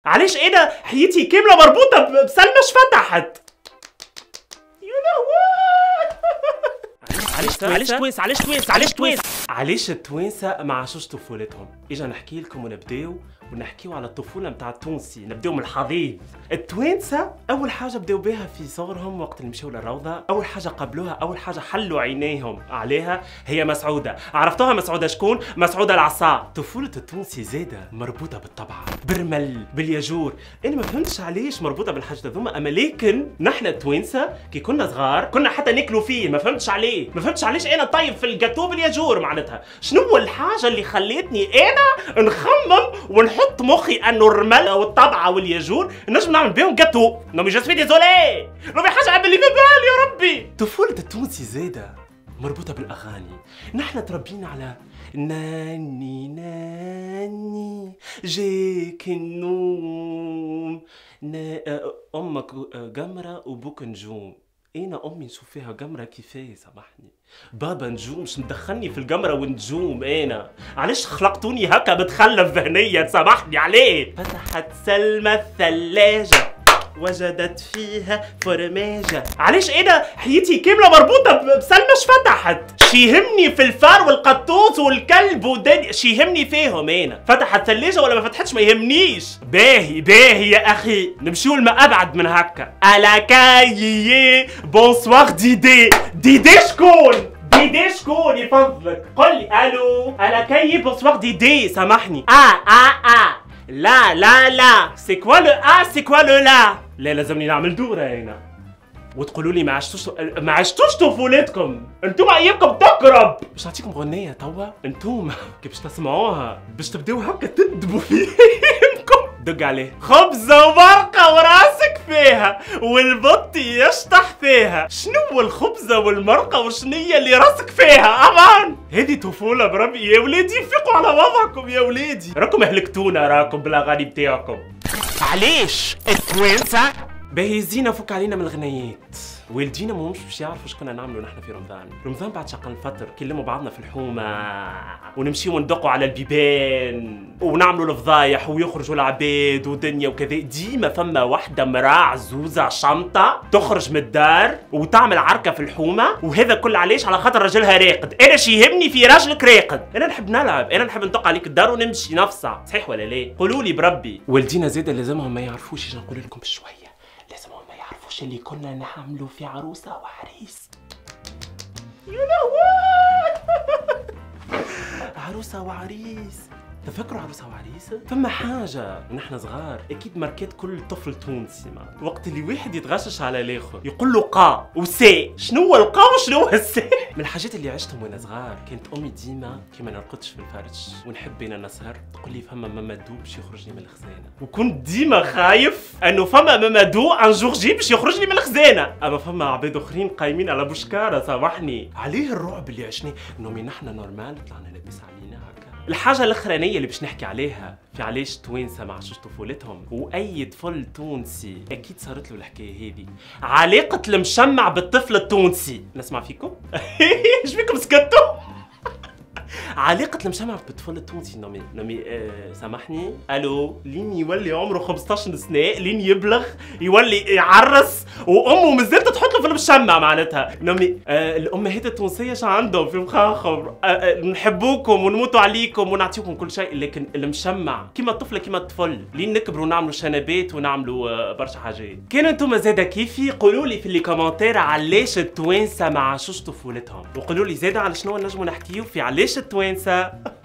علاش انا حياتي كامله مربوطه بسلمش فتحت؟ يا لهوي. علاش التوانسه ما عاشوش طفولتهم؟ اجا نحكي لكم ونبداو ونحكيو على الطفوله نتاع التونسي، نبداو من الحضيض. التوانسه اول حاجه بداو بها في صغرهم وقت اللي مشاو للروضه، اول حاجه قبلوها، اول حاجه حلوا عينيهم عليها هي مسعوده. عرفتوها مسعوده شكون؟ مسعوده العصا. طفوله التونسي زاده مربوطه بالطبع، بالرمل، بالياجور. انا ما فهمتش علاش مربوطه بالحاجات هذوما، اما لكن نحن التوانسه كي كنا صغار كنا حتى ناكلوا فيه. ما فهمتش عليه، ما فهمتش علاش انا طيب في الجاتو بالياجور. معناتها شنو الحاجه اللي خلتني انا نخمم ونحط مخي انه الرمل والطبعه والياجور نجم نعمل بهم جاتو؟ نومي جو سوي ديزولي، نومي حاجه عم اللي في بالي يا ربي. طفوله التونسي زاده مربوطه بالاغاني. نحن تربينا على ناني ناني جاك النوم، امك قمره وبوك نجوم. انا امي نشوف فيها قمره كيفاه سامحني، بابا نجوم مش مدخلني في القمره والنجوم. انا علاش خلقتوني هكا متخلف ذهنيا سامحني عليه؟ فتحت سلمى الثلاجه وجدت فيها فرماجة. علاش انا حياتي كاملة مربوطة بسلمش فتحت؟ شيهمني في الفار والقطوط والكلب ودنيا، شيهمني فيهم انا. فتحت ثلاجة ولا ما فتحتش ما يهمنيش. باهي باهي يا اخي، نمشيو لما ابعد من هكا. الا كايي بونسوار ديدي. ديدي شكون؟ ديدي شكون يفضلك؟ قل لي. الو الا كايي بونسوار ديدي سامحني. لا لا لا، سي كوا لو سي كوا لو لا. لا لازمني نعمل دورة هنا وتقولوا لي ما عشتوش طفولتكم، انتم ايامكم تقرب. باش نعطيكم غنية توا، انتم كي باش تسمعوها باش تبداو هكا تندبوا في ايامكم. دق عليه خبزة ومرقة وراسك فيها والبطي يشطح فيها. شنو الخبزة والمرقة وشنية اللي راسك فيها؟ امان هذه طفولة بربي يا ولادي. فيقوا على وضعكم يا ولادي، راكم اهلكتونا راكم بالاغاني بتاعكم. علاش التوانسة باهي زينا فك علينا من الغنايات؟ والدينا ماهمش باش يعرفوا شكون نعملوا نحن في رمضان. رمضان بعد شقل الفطر كنلموا بعضنا في الحومه ونمشيو ندقوا على البيبان ونعملوا الفضايح ويخرجوا العباد ودنيا وكذا. ديما فما وحده مراه عزوزه شمطه تخرج من الدار وتعمل عركه في الحومه، وهذا كل علاش؟ على خاطر راجلها راقد. انا شي يهمني في راجلك راقد، انا نحب نلعب، انا نحب ندق عليك الدار ونمشي نفصع. صحيح ولا لا؟ قولوا لي بربي. والدينا زاده لازمهم ما يعرفوش. اجي نقول لكم بشويه، لازمهم ما يعرفوش اللي كنا نعملوا في عروسه وعريس. يا لهوي. عروسه وعريس، تفكروا عروسه وعريس؟ فما حاجه ونحن صغار اكيد ماركات كل طفل تونسي، وقت اللي واحد يتغشش على الاخر يقول له قا وسي. شنو هو القا وشنو هو السي؟ من الحاجات اللي عشتهم وانا صغار كانت امي ديما كي ما نرقدش في الفرش ونحب انا نسهر تقول لي فما مامادو باش يخرجني من الخزانه، وكنت ديما خايف انه فما مامادو ان جور جي باش يخرجني من الخزانه. اما فما عباد اخرين قايمين على بوشكاره سامحني عليه. الرعب اللي عشناه نومي نحن نورمال طلعنا لاباس علينا هكا. الحاجه الاخرانيه اللي باش نحكي عليها في علاش توانسه ما عاشوش طفولتهم، واي طفل تونسي اكيد صارت له الحكايه هذه، علاقه المشمع بالطفل التونسي. نسمع فيكم؟ ايش فيكم سكتوا؟ علاقة المشمع بالطفل التونسي نومي سامحني. الو لين يولي عمره 15 سنة، لين يبلغ يولي يعرس وامه مازالت تحط له في المشمع. معناتها نومي الامهات التونسية شو عندهم في مخاخهم؟ نحبوكم ونموتوا عليكم ونعطيكم كل شيء، لكن المشمع كيما الطفل كيما الطفل لين نكبروا نعملوا شنبات ونعملوا برشا حاجات. كانوا انتم زاده كيفي؟ قولوا لي في لي كومنتير علاش التوانسة ما عاشوش طفولتهم، وقولوا لي زاده على شنو نجموا نحكيو في علاش التوانسة